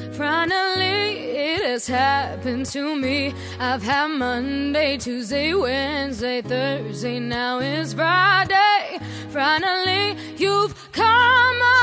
Finally, it has happened to me. I've had Monday, Tuesday, Wednesday, Thursday, now it's Friday. Finally, you've come